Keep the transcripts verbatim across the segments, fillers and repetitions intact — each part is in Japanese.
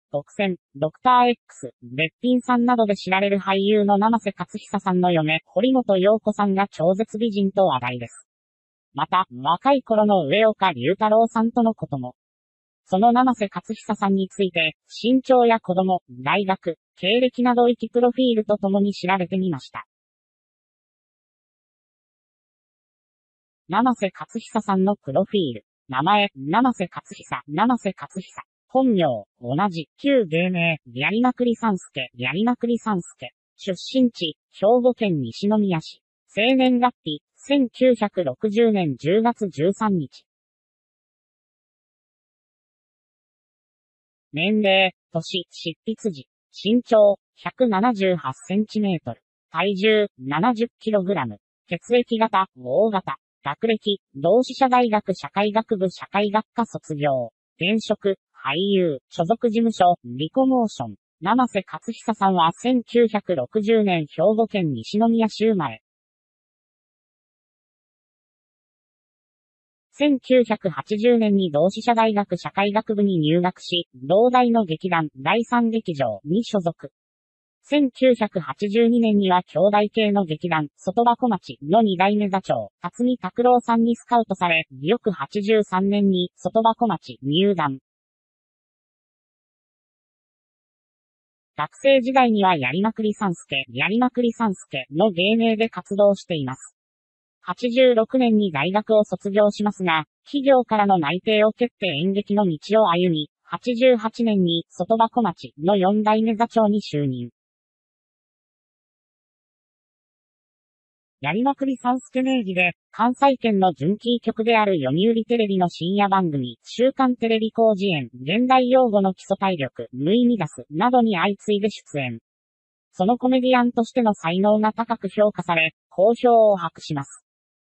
特選、ドクター X、べっぴんさんなどで知られる俳優の生瀬勝久さんの嫁、堀本陽子さんが超絶美人と話題です。また、若い頃の上岡龍太郎さんとのことも。その生瀬勝久さんについて、身長や子供、大学、経歴など生きプロフィールとともに調べてみました。生瀬勝久さんのプロフィール。名前、生瀬勝久、生瀬勝久。本名、同じ、旧芸名、槍まくり三助、槍まくり三助。出身地、兵庫県西宮市。生年月日、せんきゅうひゃくろくじゅうねんじゅうがつじゅうさんにち。年齢、年、執筆時。身長、ひゃくななじゅうはちセンチメートル。体重、ななじゅっキログラム。血液型、O 型。学歴、同志社大学社会学部社会学科卒業。現職、俳優、所属事務所、リコモーション。生瀬勝久さんはせんきゅうひゃくろくじゅうねん兵庫県西宮市生まれ。せんきゅうひゃくはちじゅうねんに同志社大学社会学部に入学し、同大の劇団、第三劇場に所属。せんきゅうひゃくはちじゅうにねんには兄弟系の劇団、外箱町のに代目座長、辰巳拓郎さんにスカウトされ、翌はちじゅうさんねんに外箱町入団。学生時代には槍まくり三助、槍まくり三助の芸名で活動しています。はちじゅうろくねんに大学を卒業しますが、企業からの内定を蹴って演劇の道を歩み、はちじゅうはちねんに外箱町のよん代目座長に就任。槍まくり三助名義で、関西圏の準キー局である読売テレビの深夜番組、週刊テレビ広辞苑、現代用語の基礎体力、無意味出す、などに相次いで出演。そのコメディアンとしての才能が高く評価され、好評を博します。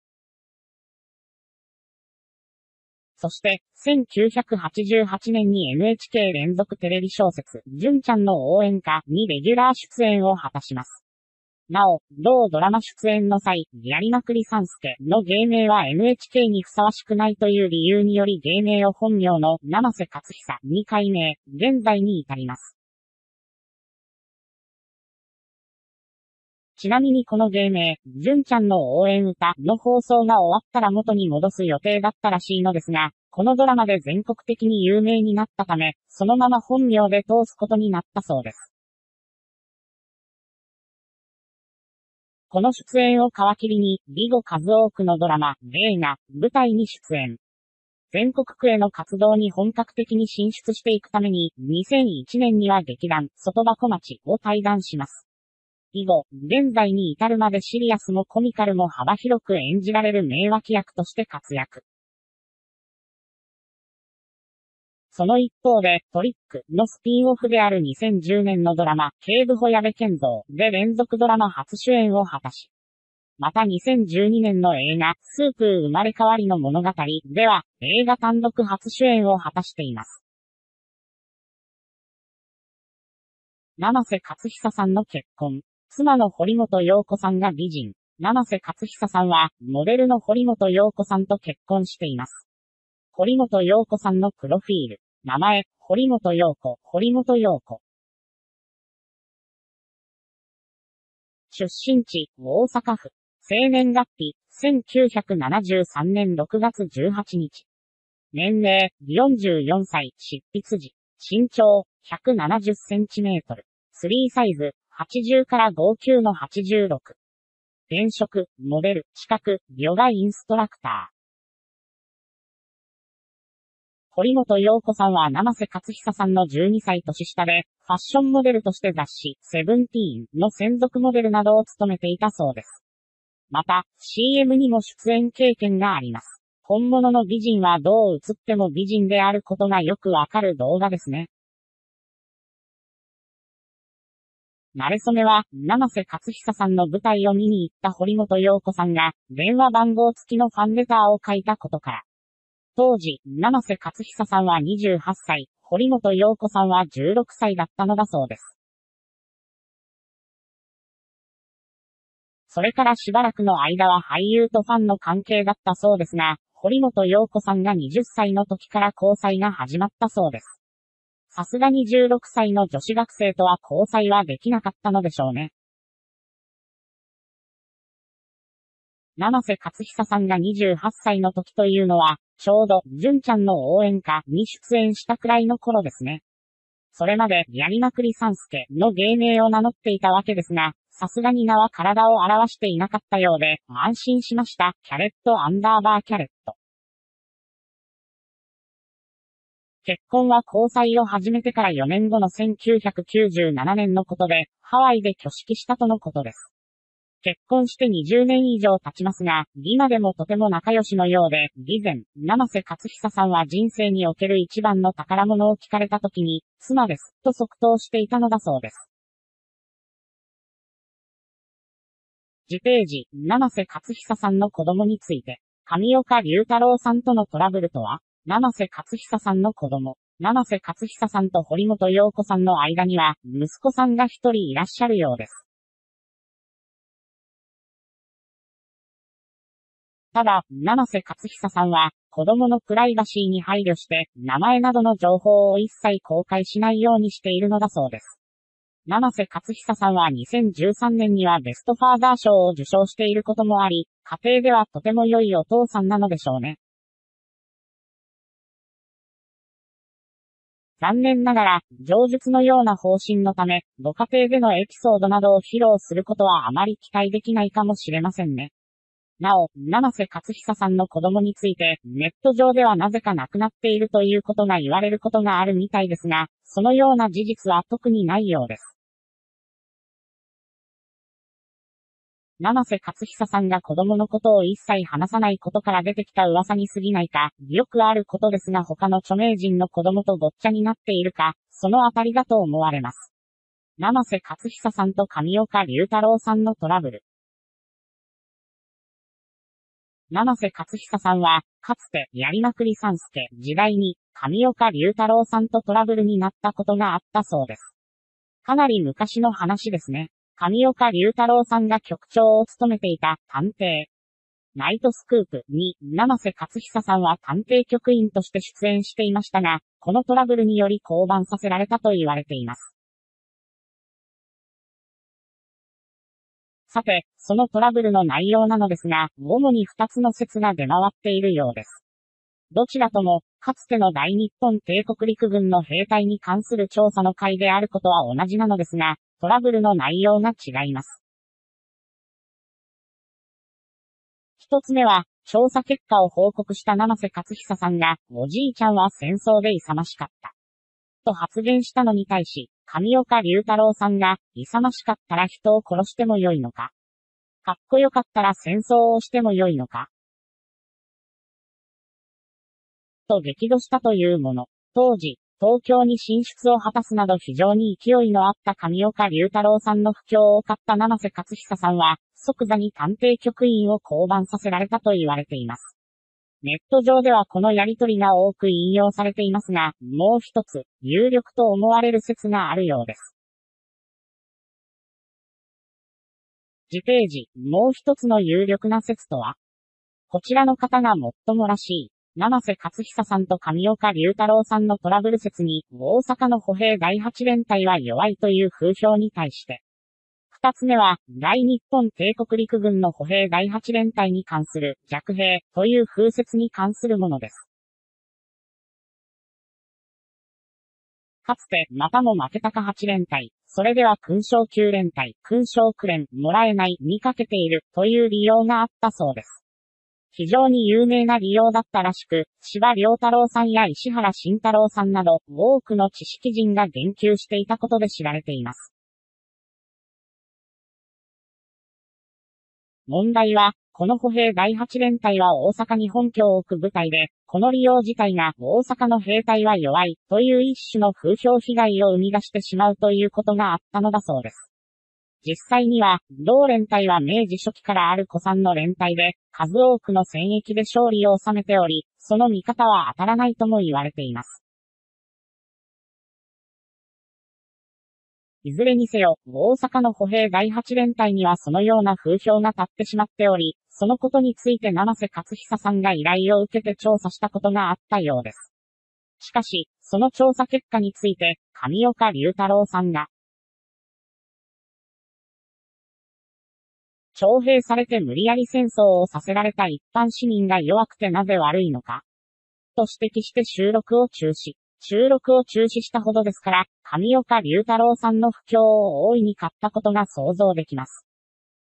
そして、せんきゅうひゃくはちじゅうはちねんに エヌエイチケー 連続テレビ小説、純ちゃんの応援歌にレギュラー出演を果たします。なお、同ドラマ出演の際、槍まくり三助の芸名は エヌエイチケー にふさわしくないという理由により芸名を本名の生瀬勝久に改名、現在に至ります。ちなみにこの芸名、純ちゃんの応援歌の放送が終わったら元に戻す予定だったらしいのですが、このドラマで全国的に有名になったため、そのまま本名で通すことになったそうです。この出演を皮切りに、以後数多くのドラマ、映画、舞台に出演。全国区への活動に本格的に進出していくために、にせんいちねんには劇団、外箱町を退団します。以後、現在に至るまでシリアスもコミカルも幅広く演じられる名脇役として活躍。その一方で、トリックのスピンオフであるにせんじゅうねんのドラマ、警部補矢部健三で連続ドラマ初主演を果たし、またにせんじゅうにねんの映画、スープー生まれ変わりの物語では、映画単独初主演を果たしています。生瀬勝久さんの結婚。妻の堀本陽子さんが美人。生瀬勝久さんは、モデルの堀本陽子さんと結婚しています。堀本陽子さんのプロフィール。名前、堀本陽子、堀本陽子。出身地、大阪府。生年月日、せんきゅうひゃくななじゅうさんねんろくがつじゅうはちにち。年齢、よんじゅうよんさい、執筆時。身長、ひゃくななじゅっセンチメートル。スリーサイズ、はちじゅうからごじゅうきゅうのはちじゅうろく。現職、モデル、資格、ヨガインストラクター。堀本陽子さんは生瀬勝久さんのじゅうにさい年下で、ファッションモデルとして雑誌、セブンティーンの専属モデルなどを務めていたそうです。また、シーエム にも出演経験があります。本物の美人はどう映っても美人であることがよくわかる動画ですね。馴れ初めは、生瀬勝久さんの舞台を見に行った堀本陽子さんが、電話番号付きのファンレターを書いたことから。当時、生瀬勝久さんはにじゅうはっさい、堀本陽子さんはじゅうろくさいだったのだそうです。それからしばらくの間は俳優とファンの関係だったそうですが、堀本陽子さんがはたちの時から交際が始まったそうです。 さすがにじゅうろくさいの女子学生とは交際はできなかったのでしょうね。生瀬勝久さんがにじゅうはっさいの時というのは、ちょうど、純ちゃんの応援歌に出演したくらいの頃ですね。それまで、やりまくりさんすけの芸名を名乗っていたわけですが、さすがに名は体を表していなかったようで、安心しました。キャレットアンダーバーキャレット。結婚は交際を始めてからよねんごのせんきゅうひゃくきゅうじゅうななねんのことで、ハワイで挙式したとのことです。結婚してにじゅうねん以上経ちますが、今でもとても仲良しのようで、以前、生瀬勝久さんは人生における一番の宝物を聞かれた時に、妻です、と即答していたのだそうです。次ページ、生瀬勝久さんの子供について、上岡龍太郎さんとのトラブルとは、生瀬勝久さんの子供、生瀬勝久さんと堀本陽子さんの間には、息子さんが一人いらっしゃるようです。ただ、生瀬勝久さんは、子供のプライバシーに配慮して、名前などの情報を一切公開しないようにしているのだそうです。生瀬勝久さんはにせんじゅうさんねんにはベストファーザー賞を受賞していることもあり、家庭ではとても良いお父さんなのでしょうね。残念ながら、上述のような方針のため、ご家庭でのエピソードなどを披露することはあまり期待できないかもしれませんね。なお、生瀬勝久さんの子供について、ネット上ではなぜか亡くなっているということが言われることがあるみたいですが、そのような事実は特にないようです。生瀬勝久さんが子供のことを一切話さないことから出てきた噂に過ぎないか、よくあることですが他の著名人の子供とごっちゃになっているか、そのあたりだと思われます。生瀬勝久さんと上岡龍太郎さんのトラブル。生瀬勝久さんは、かつて、やりまくり三助時代に、上岡龍太郎さんとトラブルになったことがあったそうです。かなり昔の話ですね。上岡龍太郎さんが局長を務めていた、探偵。ナイトスクープに、生瀬勝久さんは探偵局員として出演していましたが、このトラブルにより降板させられたと言われています。さて、そのトラブルの内容なのですが、主に二つの説が出回っているようです。どちらとも、かつての大日本帝国陸軍の兵隊に関する調査の会であることは同じなのですが、トラブルの内容が違います。一つ目は、調査結果を報告した生瀬勝久さんが、おじいちゃんは戦争で勇ましかった。と発言したのに対し、上岡龍太郎さんが、勇ましかったら人を殺してもよいのか。かっこよかったら戦争をしてもよいのか。と激怒したというもの。当時、東京に進出を果たすなど非常に勢いのあった上岡龍太郎さんの不況を買った生瀬勝久さんは、即座に探偵局員を降板させられたと言われています。ネット上ではこのやりとりが多く引用されていますが、もう一つ、有力と思われる説があるようです。次ページ、もう一つの有力な説とは、こちらの方が最もらしい。生瀬勝久さんと上岡龍太郎さんのトラブル説に、大阪の歩兵第八連隊は弱いという風評に対して。二つ目は、大日本帝国陸軍の歩兵第八連隊に関する弱兵という風説に関するものです。かつて、またも負けたかはち連隊、それでは勲章きゅう連隊、勲章く連もらえないにかけているという利用があったそうです。非常に有名な利用だったらしく、司馬遼太郎さんや石原慎太郎さんなど、多くの知識人が言及していたことで知られています。問題は、この歩兵第八連隊は大阪に本拠を置く部隊で、この利用自体が大阪の兵隊は弱いという一種の風評被害を生み出してしまうということがあったのだそうです。実際には、同連隊は明治初期からある古参の連隊で、数多くの戦役で勝利を収めており、その見方は当たらないとも言われています。いずれにせよ、大阪の歩兵第八連隊にはそのような風評が立ってしまっており、そのことについて生瀬勝久さんが依頼を受けて調査したことがあったようです。 しかし、その調査結果について、上岡龍太郎さんが、徴兵されて無理やり戦争をさせられた一般市民が弱くてなぜ悪いのか、と指摘して収録を中止。収録を中止したほどですから、上岡龍太郎さんの不況を大いに買ったことが想像できます。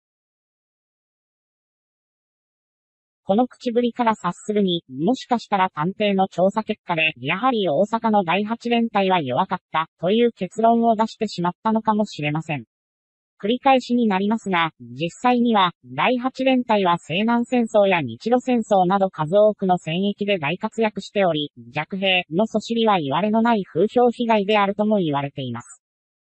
この口ぶりから察するに、もしかしたら探偵の調査結果で、やはり大阪のだいはち連隊は弱かった、という結論を出してしまったのかもしれません。繰り返しになりますが、実際には、だいはち連隊は西南戦争や日露戦争など数多くの戦役で大活躍しており、弱兵のそしりは言われのない風評被害であるとも言われています。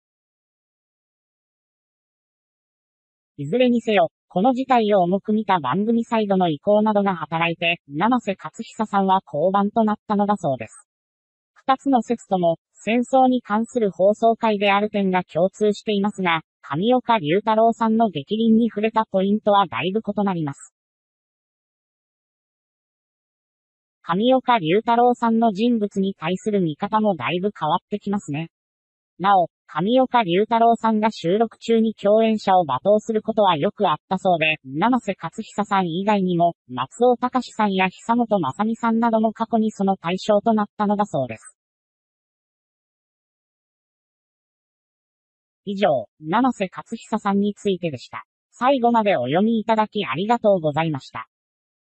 いずれにせよ、この事態を重く見た番組サイドの意向などが働いて、生瀬勝久さんは降板となったのだそうです。二つの説とも、戦争に関する放送回である点が共通していますが、上岡龍太郎さんの逆鱗に触れたポイントはだいぶ異なります。上岡龍太郎さんの人物に対する見方もだいぶ変わってきますね。なお、上岡龍太郎さんが収録中に共演者を罵倒することはよくあったそうで、生瀬勝久さん以外にも、松尾隆さんや久本雅美さんなども過去にその対象となったのだそうです。以上、生瀬勝久さんについてでした。最後までお読みいただきありがとうございました。